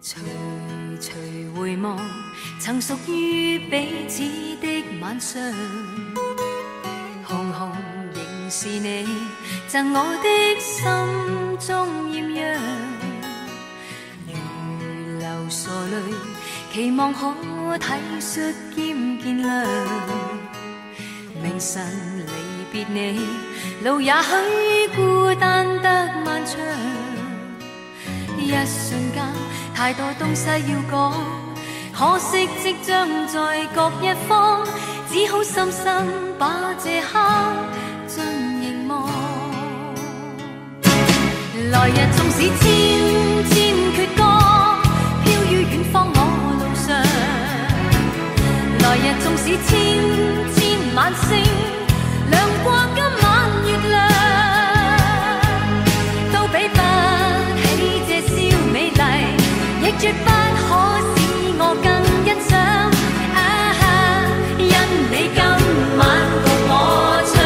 徐徐回望，曾属於彼此的晚上，紅紅仍是你贈我的心中豔陽，如流傻淚，期望可體恤兼見諒。明晨離別你，路也許孤單得漫長，一瞬間太多東西要講，可惜即將在各一方，只好深深把這刻盡凝望。來日縱使千千闕歌，飄於遠方我路上，來日縱使千千晚星，亮過今晚月亮，都比不起這宵美麗，亦絕不可使我更欣賞。因你今晚共我唱。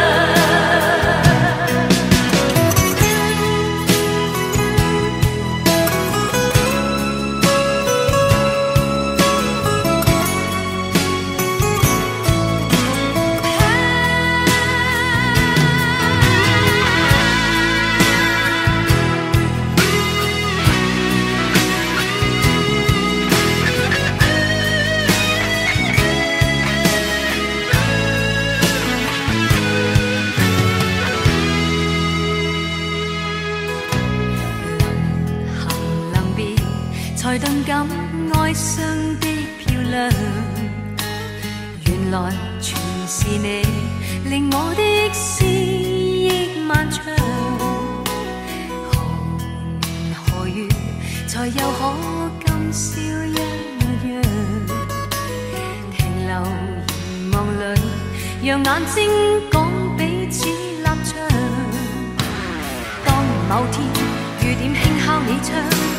才頓感哀傷的漂亮，原來全是你令我的思憶漫長。何年何月才又可今宵一樣，停留凝望裏，讓眼睛講彼此立場。當某天雨點輕敲你窗，